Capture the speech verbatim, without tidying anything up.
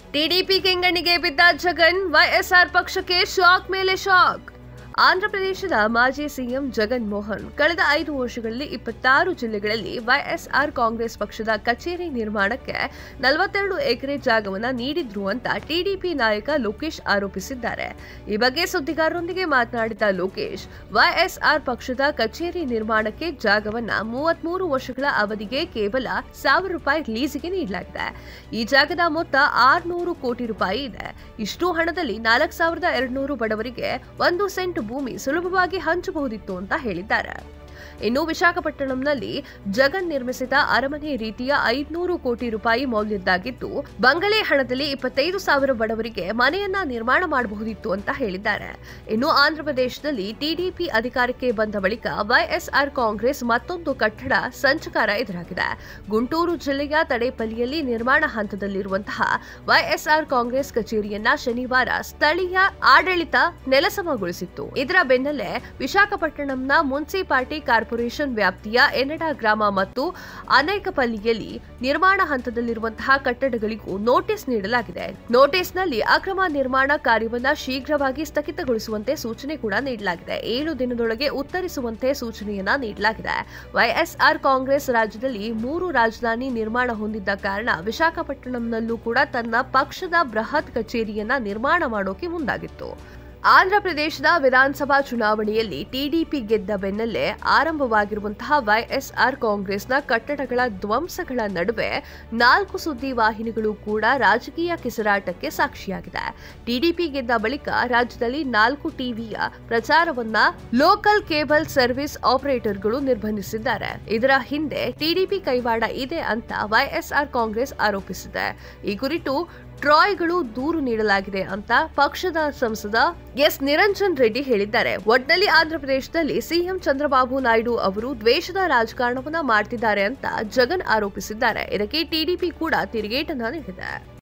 TDP ಕೆಂಗಣ್ಣಿಗೆ ಬಿದ್ದ Jagan, YSR ಪಕ್ಷಕ್ಕೆ ಶಾಕ್ ಮೇಲೆ ಶಾಕ್. ಆಂಧ್ರಪ್ರದೇಶದ ಮಾಜಿ ಸಿಎಂ ಜಗನ್ ಮೋಹನ್ ಕಳೆದ ಐದು ವರ್ಷಗಳಲ್ಲಿ ಇಪ್ಪತ್ತಾರು ಜಿಲ್ಲೆಗಳಲ್ಲಿ ವೈಎಸ್ಆರ್ ಕಾಂಗ್ರೆಸ್ ಪಕ್ಷದ ಕಚೇರಿ ನಿರ್ಮಾಣಕ್ಕೆ ನಲವತ್ತೆರಡು ಎಕರೆ ಜಾಗವನ್ನು ನೀಡಿದ್ರು ಅಂತ ಟಿಡಿಪಿ ನಾಯಕ ಲೋಕೇಶ್ ಆರೋಪಿಸಿದ್ದಾರೆ. ಈ ಬಗ್ಗೆ ಸುದ್ದಿಗಾರರೊಂದಿಗೆ ಮಾತನಾಡಿದ ಲೋಕೇಶ್, ವೈಎಸ್ಆರ್ ಪಕ್ಷದ ಕಚೇರಿ ನಿರ್ಮಾಣಕ್ಕೆ ಜಾಗವನ್ನ ಮೂವತ್ಮೂರು ವರ್ಷಗಳ ಅವಧಿಗೆ ಕೇವಲ ಸಾವಿರ ರೂಪಾಯಿ ಲೀಸಿಗೆ ನೀಡಲಾಗಿದೆ. ಈ ಜಾಗದ ಮೊತ್ತ ಆರ್ನೂರು ಕೋಟಿ ರೂಪಾಯಿ ಇದೆ. ಇಷ್ಟು ಹಣದಲ್ಲಿ ನಾಲ್ಕು ಸಾವಿರದ ಎರಡ್ನೂರು ಬಡವರಿಗೆ ಒಂದು ಸೆಂಟ್ ಭೂಮಿ ಸುಲಭವಾಗಿ ಹಂಚಬಹುದಿತ್ತು ಅಂತ ಹೇಳಿದ್ದಾರೆ. ಇನ್ನು ವಿಶಾಖಪಟ್ಟಣಂನಲ್ಲಿ ಜಗನ್ ನಿರ್ಮಿಸಿದ ಅರಮನೆ ರೀತಿಯ ಐದುನೂರು ಕೋಟಿ ರೂಪಾಯಿ ಮೌಲ್ಯದ್ದಾಗಿದ್ದು, ಬಂಗಲೆ ಹಣದಲ್ಲಿ ಇಪ್ಪತ್ತೈದು ಸಾವಿರ ಬಡವರಿಗೆ ಮನೆಯನ್ನ ನಿರ್ಮಾಣ ಮಾಡಬಹುದಿತ್ತು ಅಂತ ಹೇಳಿದ್ದಾರೆ. ಇನ್ನು ಆಂಧ್ರಪ್ರದೇಶದಲ್ಲಿ ಟಿಡಿಪಿ ಅಧಿಕಾರಕ್ಕೆ ಬಂದ ಬಳಿಕ ವೈಎಸ್ಆರ್ ಕಾಂಗ್ರೆಸ್ ಮತ್ತೊಂದು ಕಟ್ಟಡ ಸಂಚಕಾರ ಎದುರಾಗಿದೆ. ಗುಂಟೂರು ಜಿಲ್ಲೆಯ ತಡೇಪಲ್ಲಿಯಲ್ಲಿ ನಿರ್ಮಾಣ ಹಂತದಲ್ಲಿರುವಂತಹ ವೈಎಸ್ಆರ್ ಕಾಂಗ್ರೆಸ್ ಕಚೇರಿಯನ್ನ ಶನಿವಾರ ಸ್ಥಳೀಯ ಆಡಳಿತ ನೆಲಸಮಗೊಳಿಸಿತ್ತು. ಇದರ ಬೆನ್ನಲ್ಲೇ ವಿಶಾಖಪಟ್ಟಣಂನ ಮುನ್ಸಿಪಾಲಿಟಿ ಕಾರ್ಪೊರೇಷನ್ ವ್ಯಾಪ್ತಿಯ ಎನ್ನಡ ಗ್ರಾಮ ಮತ್ತು ಅನೇಕಪಲ್ಲಿಯಲ್ಲಿ ನಿರ್ಮಾಣ ಹಂತದಲ್ಲಿರುವಂತಹ ಕಟ್ಟಡಗಳಿಗೂ ನೋಟಿಸ್ ನೀಡಲಾಗಿದೆ. ನೋಟಿಸ್ನಲ್ಲಿ ಅಕ್ರಮ ನಿರ್ಮಾಣ ಕಾರ್ಯವನ್ನ ಶೀಘ್ರವಾಗಿ ಸ್ಥಗಿತಗೊಳಿಸುವಂತೆ ಸೂಚನೆ ಕೂಡ ನೀಡಲಾಗಿದೆ. ಏಳು ದಿನದೊಳಗೆ ಉತ್ತರಿಸುವಂತೆ ಸೂಚನೆಯನ್ನ ನೀಡಲಾಗಿದೆ. ವೈಎಸ್ಆರ್ ಕಾಂಗ್ರೆಸ್ ರಾಜ್ಯದಲ್ಲಿ ಮೂರು ರಾಜಧಾನಿ ನಿರ್ಮಾಣ ಹೊಂದಿದ್ದ ಕಾರಣ ವಿಶಾಖಪಟ್ಟಣಂನಲ್ಲೂ ಕೂಡ ತನ್ನ ಪಕ್ಷದ ಬೃಹತ್ ಕಚೇರಿಯನ್ನ ನಿರ್ಮಾಣ ಮಾಡೋಕೆ ಮುಂದಾಗಿತ್ತು. ಆಂಧ್ರಪ್ರದೇಶದ ವಿಧಾನಸಭಾ ಚುನಾವಣೆಯಲ್ಲಿ ಟಿಡಿಪಿ ಗೆದ್ದ ಬೆನ್ನಲ್ಲೇ ಆರಂಭವಾಗಿರುವಂತಹ ವೈಎಸ್ಆರ್ ಕಾಂಗ್ರೆಸ್ನ ಕಟ್ಟಡಗಳ ಧ್ವಂಸಗಳ ನಡುವೆ ನಾಲ್ಕು ಸುದ್ದಿ ವಾಹಿನಿಗಳು ಕೂಡ ರಾಜಕೀಯ ಕಿಸರಾಟಕ್ಕೆ ಸಾಕ್ಷಿಯಾಗಿದೆ. ಟಿಡಿಪಿ ಗೆದ್ದ ಬಳಿಕ ರಾಜ್ಯದಲ್ಲಿ ನಾಲ್ಕು ಟಿವಿಯ ಪ್ರಚಾರವನ್ನ ಲೋಕಲ್ ಕೇಬಲ್ ಸರ್ವಿಸ್ ಆಪರೇಟರ್ಗಳು ನಿರ್ಬಂಧಿಸಿದ್ದಾರೆ. ಇದರ ಹಿಂದೆ ಟಿಡಿಪಿ ಕೈವಾಡ ಇದೆ ಅಂತ ವೈಎಸ್ಆರ್ ಕಾಂಗ್ರೆಸ್ ಆರೋಪಿಸಿದೆ. ಈ ಕುರಿತು ಟ್ರಾಯ್ಗಳು ದೂರು ನೀಡಲಾಗಿದೆ ಅಂತ ಪಕ್ಷದ ಸಂಸದ ಎಸ್ ನಿರಂಜನ್ ರೆಡ್ಡಿ ಹೇಳಿದ್ದಾರೆ. ಒಟ್ನಲ್ಲಿ ಆಂಧ್ರಪ್ರದೇಶದಲ್ಲಿ ಸಿಎಂ ಚಂದ್ರಬಾಬು ನಾಯ್ಡು ಅವರು ದ್ವೇಷದ ರಾಜಕಾರಣವನ್ನ ಮಾಡ್ತಿದ್ದಾರೆ ಅಂತ ಜಗನ್ ಆರೋಪಿಸಿದ್ದಾರೆ. ಇದಕ್ಕೆ ಟಿಡಿಪಿ ಕೂಡ ತಿರುಗೇಟನ್ನ ನೀಡಿದೆ.